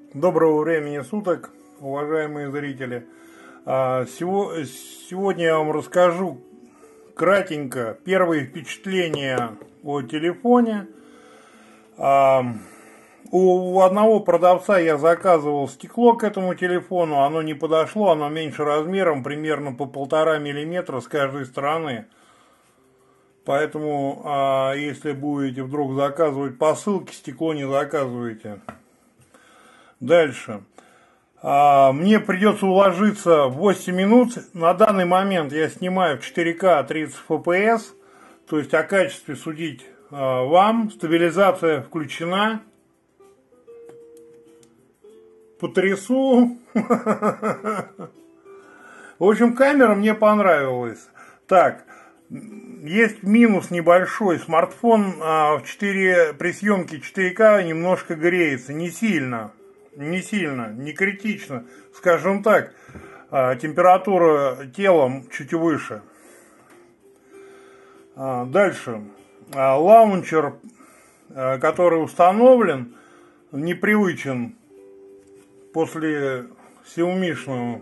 Доброго времени суток, уважаемые зрители. Сегодня я вам расскажу кратенько первые впечатления о телефоне. У одного продавца я заказывал стекло к этому телефону, оно не подошло, оно меньше размером, примерно по 1,5 миллиметра с каждой стороны. Поэтому, если будете вдруг заказывать посылки, стекло не заказывайте. Дальше. Мне придется уложиться в 8 минут. На данный момент я снимаю в 4К 30 FPS. То есть о качестве судить вам. Стабилизация включена. Потрясу. В общем, камера мне понравилась. Так, есть минус небольшой. Смартфон при съемке 4К немножко греется. Не сильно, не критично. Скажем так, температура тела чуть выше. Дальше. Лаунчер, который установлен, непривычен после Xiaomi-шного.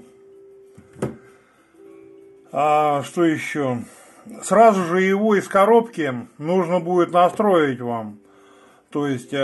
Что еще? Сразу же его из коробки нужно будет настроить вам. То есть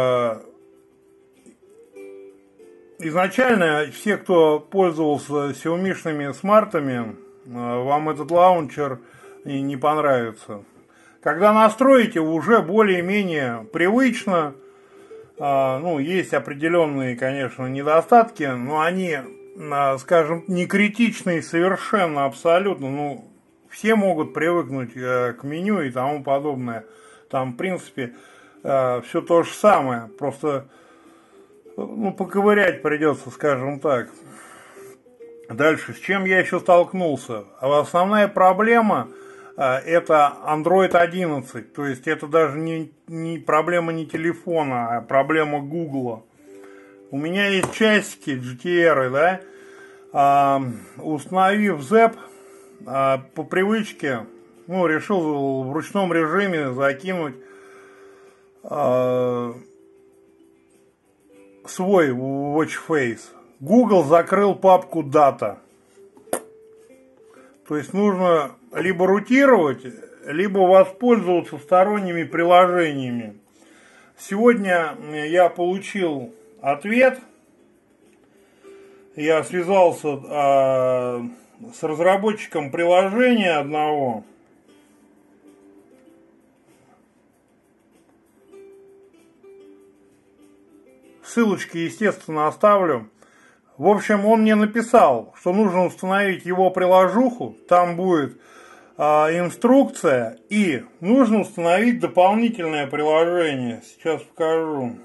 изначально все, кто пользовался Xiaomi-шными смартами, вам этот лаунчер не понравится. Когда настроите, уже более-менее привычно. Есть определенные, конечно, недостатки, но они, скажем, не критичные совершенно, абсолютно. Все могут привыкнуть к меню и тому подобное. Там, в принципе, все то же самое. Просто, поковырять придется, скажем так. Дальше, с чем я еще столкнулся? Основная проблема это Android 11. То есть, это даже не проблема не телефона, а проблема Google. У меня есть часики GTR, да? Установив ZEP, по привычке, решил в ручном режиме закинуть свой Watch Face. Google закрыл папку Data. То есть нужно либо рутировать, либо воспользоваться сторонними приложениями. Сегодня я получил ответ. Я связался с разработчиком приложения одного. Ссылочки, естественно, оставлю. В общем, он мне написал, что нужно установить его приложуху. Там будет инструкция. И нужно установить дополнительное приложение. Сейчас покажу.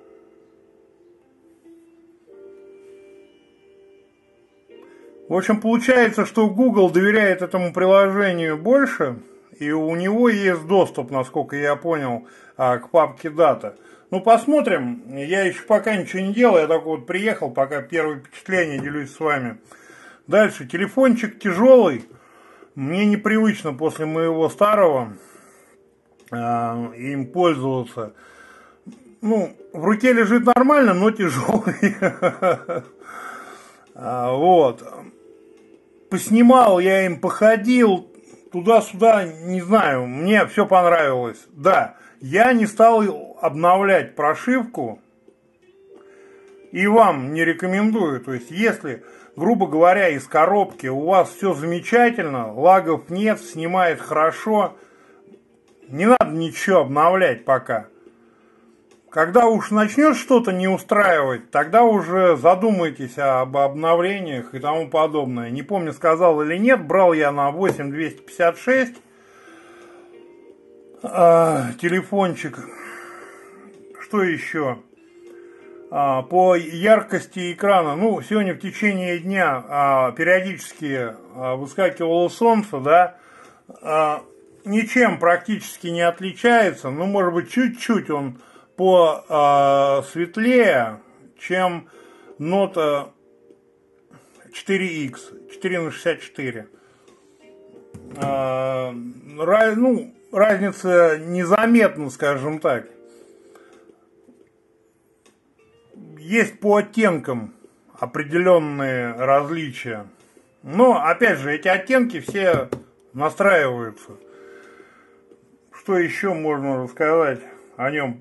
В общем, получается, что Google доверяет этому приложению больше, и у него есть доступ, насколько я понял, к папке Data. Посмотрим. Я еще пока ничего не делал, я только вот приехал, пока первые впечатления делюсь с вами. Дальше. Телефончик тяжелый. Мне непривычно после моего старого им пользоваться. В руке лежит нормально, но тяжелый. Вот. Поснимал я им, походил туда-сюда, не знаю, мне все понравилось. Да, я не стал обновлять прошивку и вам не рекомендую. То есть, если, грубо говоря, из коробки у вас все замечательно, лагов нет, снимает хорошо, не надо ничего обновлять пока. Когда уж начнет что-то не устраивать, тогда уже задумайтесь об обновлениях и тому подобное. Не помню, сказал или нет, брал я на 8256 телефончик. Что еще? По яркости экрана, сегодня в течение дня периодически выскакивало солнце, да, ничем практически не отличается, может быть, чуть-чуть он светлее, чем Note 4X, 4х64. Разница незаметна, скажем так. есть по оттенкам определенные различия. Но, опять же, эти оттенки все настраиваются. Что еще можно рассказать о нем?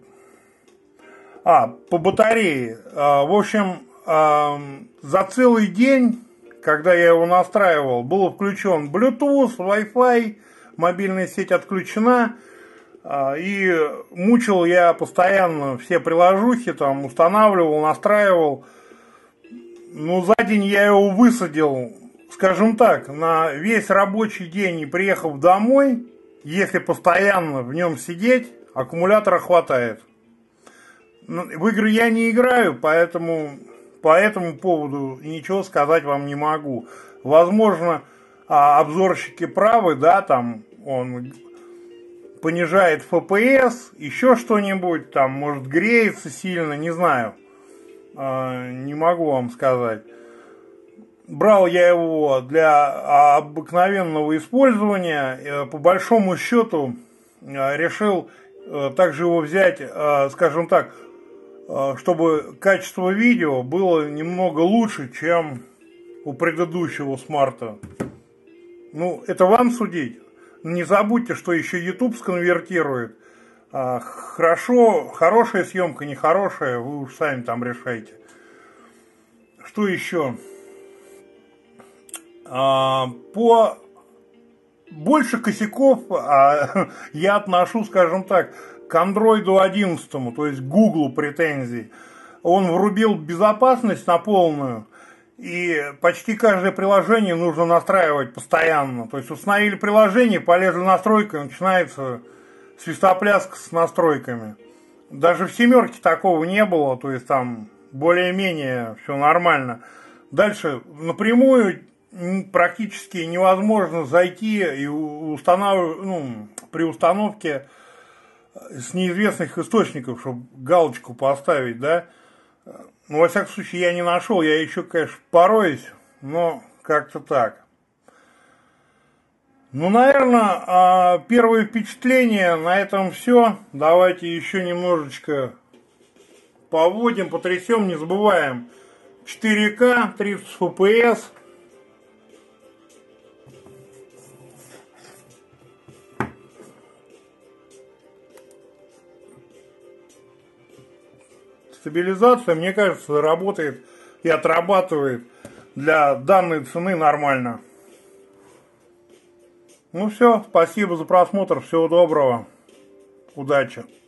По батарее. В общем, за целый день, когда я его настраивал, был включен Bluetooth, Wi-Fi, мобильная сеть отключена. И мучил я постоянно все приложухи, там устанавливал, настраивал. Ну, за день я его высадил, скажем так, на весь рабочий день, и приехав домой, если постоянно в нем сидеть, аккумулятора хватает. В игры я не играю, поэтому по этому поводу ничего сказать вам не могу. Возможно, обзорщики правы, да, там он понижает FPS, еще что-нибудь, там, может, греется сильно, не знаю. Не могу вам сказать. Брал я его для обыкновенного использования. По большому счету решил также его взять, скажем так, чтобы качество видео было немного лучше, чем у предыдущего смарта. Ну, это вам судить. Не забудьте, что еще YouTube сконвертирует. Хорошая съемка, нехорошая, вы уж сами там решайте. Что еще? Больше косяков я отношу, скажем так, к Android 11, то есть Google претензий. Он врубил безопасность на полную, и почти каждое приложение нужно настраивать постоянно. То есть установили приложение, полезли настройки, начинается свистопляска с настройками. Даже в семерке такого не было, то есть там более-менее все нормально. Дальше напрямую практически невозможно зайти и при установке с неизвестных источников, чтобы галочку поставить, да. Ну, во всяком случае, я не нашел, я еще, конечно, пороюсь, но как-то так. Ну, наверное, первое впечатление на этом все. Давайте еще немножечко поводим, потрясем, не забываем. 4К, 30 FPS. Стабилизация, мне кажется, работает и отрабатывает для данной цены нормально. Ну все, спасибо за просмотр, всего доброго, удачи.